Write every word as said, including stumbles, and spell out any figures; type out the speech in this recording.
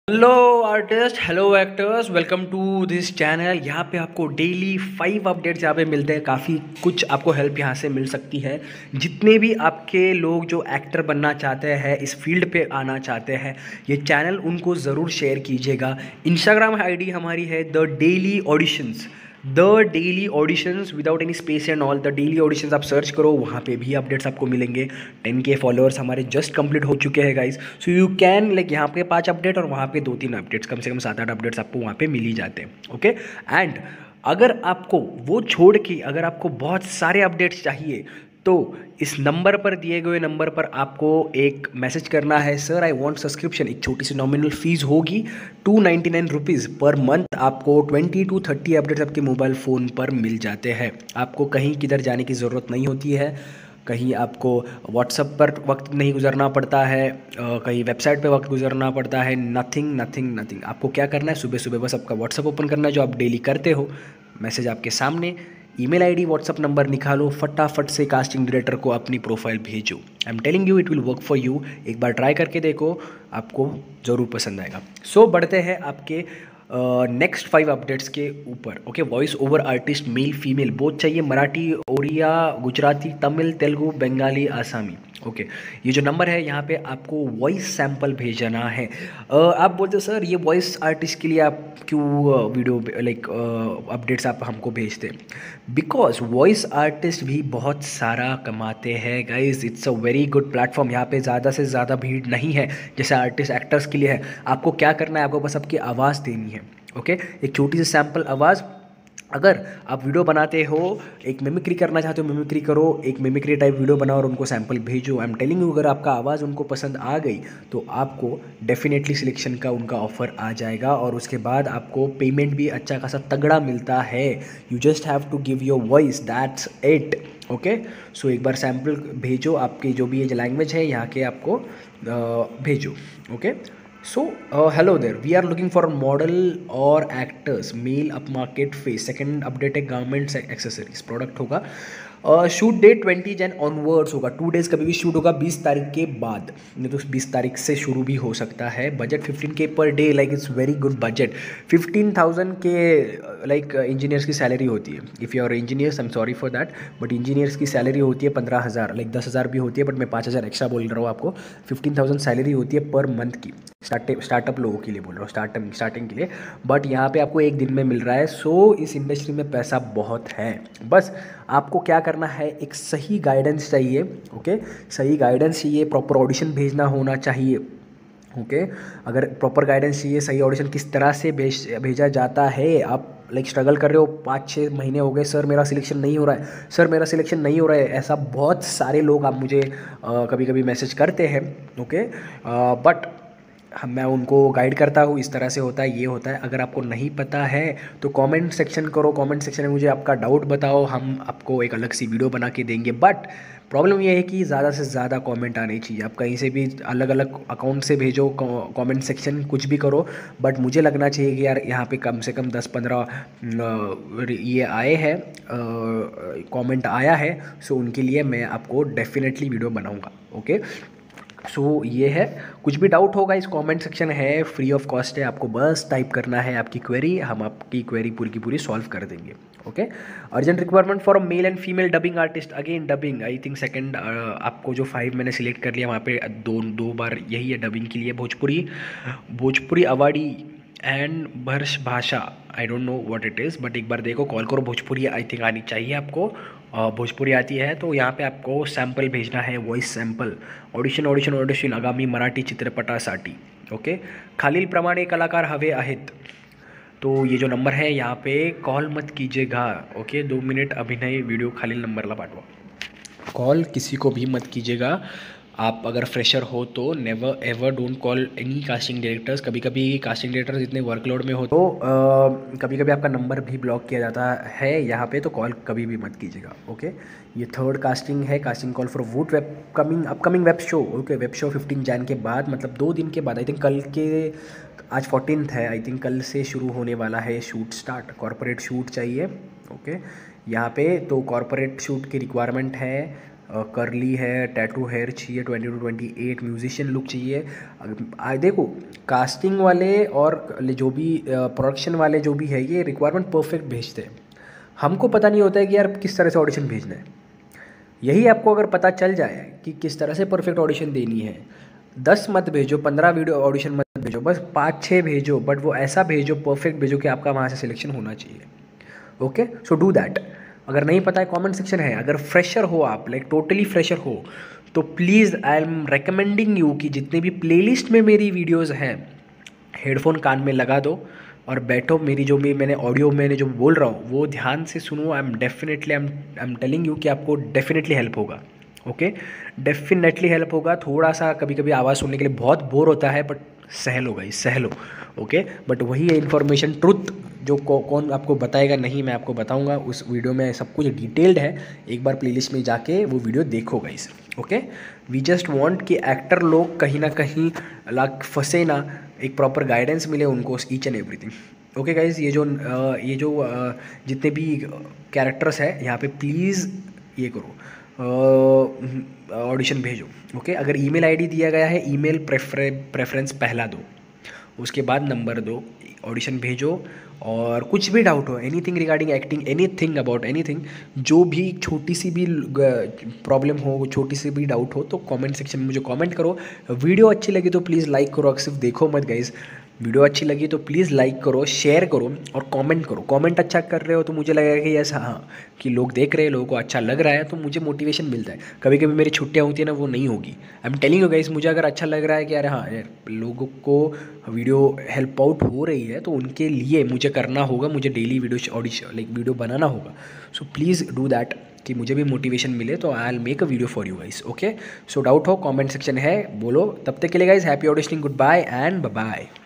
Hello artist, hello actors, welcome to this channel. यहाँ पे आपको डेली फाइव अपडेट्स यहाँ पे मिलते हैं। काफ़ी कुछ आपको हेल्प यहाँ से मिल सकती है। जितने भी आपके लोग जो एक्टर बनना चाहते हैं, इस फील्ड पे आना चाहते हैं, ये चैनल उनको ज़रूर शेयर कीजिएगा। इंस्टाग्राम आईडी हमारी है the daily auditions, the daily auditions without any space and all. The daily auditions आप सर्च करो, वहाँ पे भी अपडेट्स आपको मिलेंगे। टेन के फॉलोअर्स हमारे जस्ट कंप्लीट हो चुके हैं guys, so you can like यहाँ पे पांच अपडेट और वहाँ पे दो तीन अपडेट्स, कम से कम सात आठ अपडेट्स आपको वहाँ पे मिल ही जाते हैं। ओके, एंड अगर आपको वो छोड़ के अगर आपको बहुत सारे अपडेट्स चाहिए तो इस नंबर पर, दिए गए नंबर पर आपको एक मैसेज करना है, सर आई वांट सब्सक्रिप्शन। एक छोटी सी नॉमिनल फीस होगी, two ninety nine rupees per month. आपको ट्वेंटी टू थर्टी अपडेट्स आपके मोबाइल फ़ोन पर मिल जाते हैं। आपको कहीं किधर जाने की ज़रूरत नहीं होती है, कहीं आपको व्हाट्सएप पर वक्त नहीं गुजरना पड़ता है, कहीं वेबसाइट पे वक्त गुजरना पड़ता है। Nothing nothing nothing. आपको क्या करना है, सुबह सुबह बस आपका व्हाट्सएप ओपन करना है जो आप डेली करते हो। मैसेज आपके सामने, ईमेल आईडी, व्हाट्सअप नंबर निकालो, फटाफट से कास्टिंग डायरेक्टर को अपनी प्रोफाइल भेजो। I am telling you it will work for you. एक बार ट्राई करके देखो, आपको ज़रूर पसंद आएगा। सो so, बढ़ते हैं आपके नेक्स्ट फाइव अपडेट्स के ऊपर। Okay, voice over artist male female both चाहिए, मराठी, ओडिया, गुजराती, तमिल, तेलुगु, बंगाली, आसामी। Okay okay. ये जो नंबर है यहाँ पे आपको वॉइस सैंपल भेजना है। uh, आप बोलते हो सर ये वॉइस आर्टिस्ट के लिए आप क्यों वीडियो लाइक अपडेट्स आप हमको भेजते हैं? बिकॉज वॉइस आर्टिस्ट भी बहुत सारा कमाते हैं guys. It's a very good platform. यहाँ पे ज़्यादा से ज़्यादा भीड़ नहीं है जैसे आर्टिस्ट एक्टर्स के लिए है। आपको क्या करना है, आपको बस आपकी आवाज़ देनी है। Okay okay? एक छोटी सी सैंपल आवाज़। अगर आप वीडियो बनाते हो, एक मिमिक्री करना चाहते हो, मिमिक्री करो, एक मिमिक्री टाइप वीडियो बनाओ और उनको सैंपल भेजो। आई एम टेलिंग यू, अगर आपका आवाज़ उनको पसंद आ गई तो आपको डेफिनेटली सिलेक्शन का उनका ऑफर आ जाएगा और उसके बाद आपको पेमेंट भी अच्छा खासा तगड़ा मिलता है। You just have to give your voice, that's it. Okay, so एक बार सैंपल भेजो, आपकी जो भी ये लैंग्वेज है यहाँ के आपको भेजो। Okay, so uh, hello there, we are looking for a model or actors, male, upmarket, face। second update है garments accessories प्रोडक्ट होगा। Shoot date twenty Jan onwards होगा, टू डेज़ कभी भी शूट होगा, बीस तारीख के बाद, नहीं तो बीस तारीख से शुरू भी हो सकता है। बजट फिफ्टीन के per day, like it's very good budget. Fifteen thousand के लाइक इंजीनियर्स की सैलरी होती है। If you are engineers, I am sorry for that, but engineers की सैलरी होती है पंद्रह हज़ार, लाइक दस हज़ार भी होती है, बट मैं पाँच हज़ार एक्स्ट्रा बोल रहा हूँ आपको। फिफ्टीन थाउजेंड सैलरी होती है पर मंथ की, स्टार्ट स्टार्टअप लोगों के लिए बोल रहा हूँ, स्टार्टअप स्टार्टिंग के लिए। बट यहाँ पे आपको एक दिन में मिल रहा है। सो इस इंडस्ट्री में पैसा बहुत है। बस आपको क्या करना है, एक सही गाइडेंस चाहिए। ओके, सही गाइडेंस चाहिए, प्रॉपर ऑडिशन भेजना होना चाहिए। ओके, अगर प्रॉपर गाइडेंस चाहिए, सही ऑडिशन किस तरह से भेज भेजा जाता है। आप लाइक स्ट्रगल कर रहे हो, पाँच छः महीने हो गए, सर मेरा सिलेक्शन नहीं हो रहा है, सर मेरा सिलेक्शन नहीं हो रहा है, ऐसा बहुत सारे लोग आप मुझे कभी कभी मैसेज करते हैं। ओके, बट हम मैं उनको गाइड करता हूँ, इस तरह से होता है, ये होता है। अगर आपको नहीं पता है तो कमेंट सेक्शन करो, कमेंट सेक्शन में मुझे आपका डाउट बताओ, हम आपको एक अलग सी वीडियो बना के देंगे। बट प्रॉब्लम ये है कि ज़्यादा से ज़्यादा कमेंट आने चाहिए। आप कहीं से भी अलग अलग अकाउंट से भेजो कमेंट सेक्शन, कुछ भी करो, बट मुझे लगना चाहिए कि यार यहाँ पे कम से कम दस पंद्रह ये आए हैं, कमेंट आया है। सो उनके लिए मैं आपको डेफिनेटली वीडियो बनाऊँगा। ओके, सो so, ये है। कुछ भी डाउट होगा इस कमेंट सेक्शन है, फ्री ऑफ कॉस्ट है, आपको बस टाइप करना है आपकी क्वेरी, हम आपकी क्वेरी पूरी की पूरी सॉल्व कर देंगे। Okay, urgent requirement for a male and female dubbing artist, again dubbing, I think second आपको जो फाइव मैंने सिलेक्ट कर लिया वहाँ पे दो दो बार यही है डबिंग के लिए। भोजपुरी, भोजपुरी अवार्डी एंड भर्ष भाषा, I don't know what it is, but एक बार देखो, कॉल करो। भोजपुरी आई थिंक आनी चाहिए आपको, भोजपुरी आती है तो यहाँ पे आपको सैम्पल भेजना है, voice sample. Audition audition audition आगामी मराठी चित्रपटासाठी। ओके, खालील प्रमाणे कलाकार हवे आहेत। तो ये जो नंबर है यहाँ पे कॉल मत कीजिएगा। ओके, दो मिनट अभिनय व्हिडिओ खालील नंबरला पाठवा। कॉल किसी को भी मत कीजिएगा। आप अगर फ्रेशर हो तो never ever don't call any casting directors. कभी कभी कास्टिंग डायरेक्टर्स इतने वर्कलोड में हो तो कभी कभी आपका नंबर भी ब्लॉक किया जाता है यहाँ पे, तो कॉल कभी भी मत कीजिएगा। ओके, ये थर्ड कास्टिंग है, casting call for would web coming upcoming web show. Okay, web show fifteen Jan के बाद, मतलब दो दिन के बाद, आई थिंक कल के, आज फोर्टीन है, आई थिंक कल से शुरू होने वाला है शूट स्टार्ट। कॉर्पोरेट शूट चाहिए। ओके, यहाँ पे तो कॉर्पोरेट शूट की रिक्वायरमेंट है। करली है, टैटू हेयर चाहिए, twenty to twenty eight musician look चाहिए। आ, देखो कास्टिंग वाले और जो भी प्रोडक्शन वाले जो भी है ये रिक्वायरमेंट परफेक्ट भेजते हैं। हमको पता नहीं होता है कि यार किस तरह से ऑडिशन भेजना है। यही आपको अगर पता चल जाए कि किस तरह से परफेक्ट ऑडिशन देनी है, दस मत भेजो, पंद्रह वीडियो ऑडिशन मत भेजो, बस पाँच छः भेजो, बट वो ऐसा भेजो, परफेक्ट भेजो कि आपका वहाँ से सिलेक्शन होना चाहिए। Okay, so do that. अगर नहीं पता है कमेंट सेक्शन है। अगर फ्रेशर हो आप, लाइक टोटली फ्रेशर हो, तो please I am recommending you कि जितने भी प्लेलिस्ट में मेरी वीडियोस हैं, हेडफोन कान में लगा दो और बैठो। मेरी जो भी मैंने ऑडियो मैंने जो बोल रहा हूँ वो ध्यान से सुनो। I am definitely I am I am telling you कि आपको डेफिनेटली हेल्प होगा। ओके, डेफिनेटली हेल्प होगा। थोड़ा सा कभी कभी आवाज़ सुनने के लिए बहुत बोर होता है, बट सहल होगा, इस सहलो। ओके, बट वही है इन्फॉर्मेशन, ट्रुथ जो को, कौन आपको बताएगा नहीं, मैं आपको बताऊंगा। उस वीडियो में सब कुछ डिटेल्ड है, एक बार प्लेलिस्ट में जाके वो वीडियो देखो guys. Okay, we just want कि एक्टर लोग कहीं ना कहीं लाख फंसे ना, एक प्रॉपर गाइडेंस मिले उनको, each and everything. Okay guys, ये जो ये जो जितने भी कैरेक्टर्स है यहाँ पे प्लीज़ ये करो, ऑडिशन भेजो। Okay okay? अगर ईमेल आईडी दिया गया है, ईमेल प्रेफरे प्रेफरेंस पहला दो, उसके बाद नंबर दो, ऑडिशन भेजो। और कुछ भी डाउट हो, anything regarding acting, anything about anything, जो भी छोटी सी भी प्रॉब्लम हो, छोटी सी भी डाउट हो, तो कमेंट सेक्शन में मुझे कमेंट करो। वीडियो अच्छी लगी तो प्लीज़ लाइक करो, सिर्फ देखो मत गाइस। वीडियो अच्छी लगी तो प्लीज़ लाइक करो, शेयर करो और कमेंट करो। कमेंट अच्छा कर रहे हो तो मुझे लगेगा कि यस हाँ, कि लोग देख रहे हैं, लोगों को अच्छा लग रहा है, तो मुझे मोटिवेशन मिलता है। कभी कभी मेरी छुट्टियाँ होती है ना, वो नहीं होगी। I am telling you guys, मुझे अगर अच्छा लग रहा है कि यार हाँ यार लोगों को वीडियो हेल्प आउट हो रही है, तो उनके लिए मुझे करना होगा, मुझे daily video audition like video बनाना होगा। सो प्लीज़ डू दैट कि मुझे भी मोटिवेशन मिले, तो I will make a video for you guys. Okay, so doubt हो कमेंट सेक्शन है, बोलो। तब तक के लिए guys happy auditioning, good bye and bye bye.